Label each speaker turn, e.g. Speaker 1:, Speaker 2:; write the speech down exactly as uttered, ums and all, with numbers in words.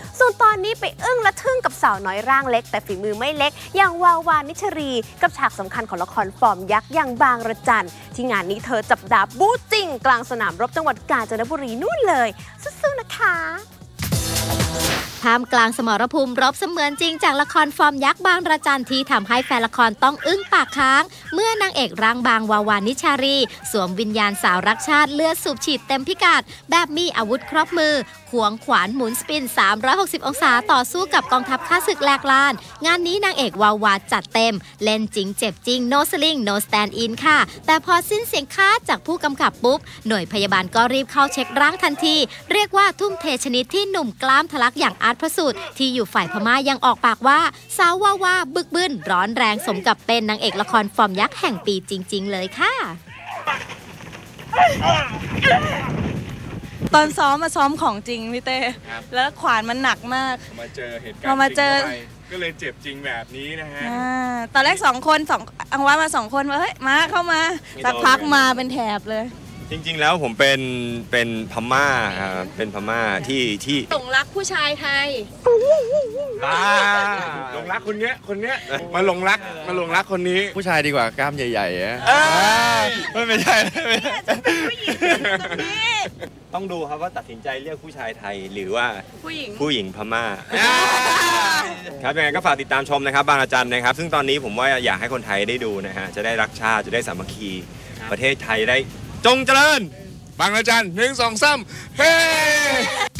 Speaker 1: ส่วนตอนนี้ไปอึ้งและทึ่งกับสาวน้อยร่างเล็กแต่ฝีมือไม่เล็กอย่างวาวานิชรีกับฉากสำคัญของละครฟอร์มยักษ์อย่างบางระจันที่งานนี้เธอจับดาบบู๊จริงกลางสนามรบจังหวัดกาญจนบุรีนู่นเลยสู้ๆนะคะ
Speaker 2: ท่ามกลางสมรภูมิรบเสมือนจริงจากละครฟอร์มยักษ์บางระจันที่ทำให้แฟนละครต้องอึ้งปากค้างเมื่อนางเอกร่างบางวาวานิชารีสวมวิญญาณสาวรักชาติเลือดสูบฉีดเต็มพิกัดแบบมีอาวุธครบมือควงขวานหมุนสปินสามร้อยหกสิบองศาต่อสู้กับกองทัพข้าศึกแหลกลานงานนี้นางเอกวาวาจัดเต็มเล่นจริงเจ็บจริง no sling no stand in ค่ะแต่พอสิ้นเสียงค้าจากผู้กำกับปุ๊บหน่วยพยาบาลก็รีบเข้าเช็คร่างทันทีเรียกว่าทุ่มเทชนิดที่หนุ่มกล้ามทะลักอย่างอาร์ตพระสูตรที่อยู่ฝ่ายพม่ายังออกปากว่าสาววาวาบึกบึนร้อนแรงสมกับเป็นนางเอกละครฟอร์มยักษ์แห่งปีจริงๆเลยค่ะ
Speaker 3: ตอนซ้อมมาซ้อมของจริงพี่เต้แล้วขวานมันหนักมาก
Speaker 4: มาเจอเหตุการณ์มาเจอก็เลยเจ็บจริงแบบนี้นะฮะ
Speaker 3: ตอนแรกสองคนสองอังวามาสองคนว่าเฮ้ยมาเข้ามาสักพักมาเป็นแถบเลย
Speaker 4: จริงๆแล้วผมเป็นเป็นพม่าครับเป็นพม่าที่ที่
Speaker 3: หลงรักผู้ชายไทย
Speaker 4: หลงรักคนเนี้ยคนเนี้ยมาหลงรักมาหลงรักคนนี้
Speaker 5: ผู้ชายดีกว่ากล้ามใหญ่ๆอะไม่ไม่ใช่ไม่ใช่
Speaker 4: ต้องดูครับว่าตัดสินใจเลือกผู้ชายไทยหรือว่า
Speaker 3: ผู้หญิง
Speaker 4: ผู้หญิงพม่าครับยังไงก็ฝากติดตามชมนะครับบางระจันนะครับซึ่งตอนนี้ผมว่าอยากให้คนไทยได้ดูนะฮะจะได้รักชาติจะได้สามัคคีประเทศไทยได้จงเจริญบางระจันหนึ่งสองสามเฮ้